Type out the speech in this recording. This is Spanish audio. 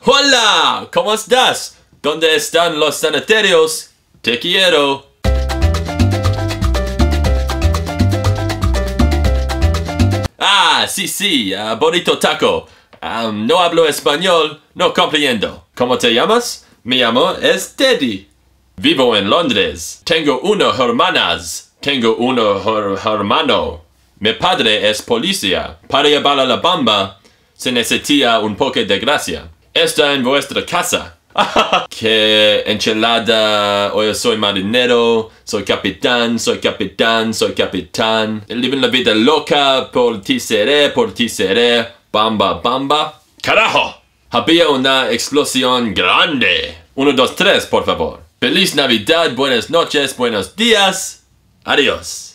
Hola, ¿cómo estás? ¿Dónde están los sanitarios? Te quiero. Ah, sí, bonito taco. No hablo español, no comprendo. ¿Cómo te llamas? Mi llamo es Teddy. Vivo en Londres. Tengo unas hermanas. Tengo un hermano. Mi padre es policía. Para llevar a la bamba se necesita un poco de gracia. Está en vuestra casa. Que enchilada, hoy soy marinero, soy capitán, soy capitán, soy capitán. Vivo la vida loca, por ti seré, bamba, bamba. ¡Carajo! Había una explosión grande. 1, 2, 3, por favor. Feliz Navidad, buenas noches, buenos días. Adiós.